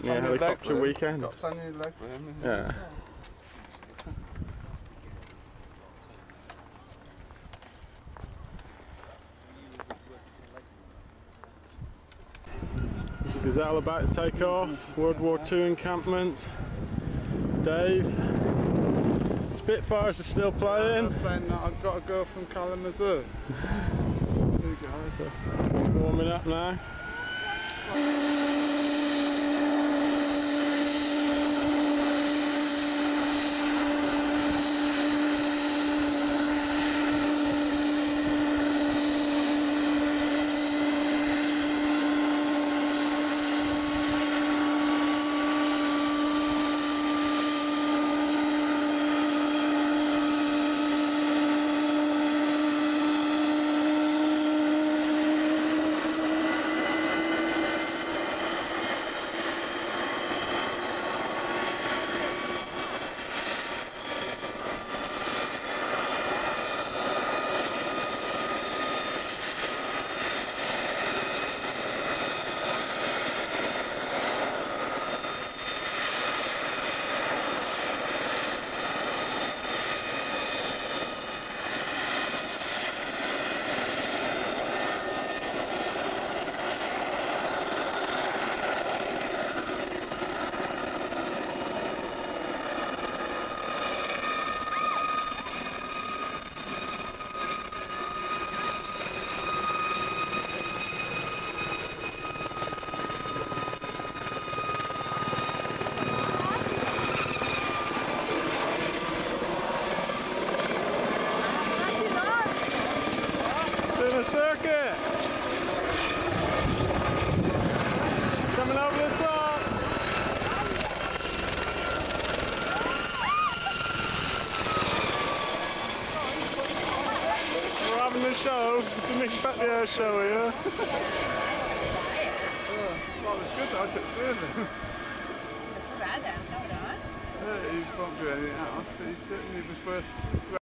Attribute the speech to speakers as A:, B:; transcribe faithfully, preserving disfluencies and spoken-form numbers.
A: yeah, helicopter weekend.
B: Got plenty of leg room.
A: Yeah. Is the Gazelle about to take off? World War Two encampment. Dave. Spitfires are still playing.
B: playing that. I've got to go from Kalamazoo. There you go.
A: Warming up now. A circuit coming over the top. We're having a show, the Nick Pettier show here.
B: Oh, well, it's good that I took two of them.
C: That's bad then, no,
B: Yeah, he won't do anything else, but he certainly was worth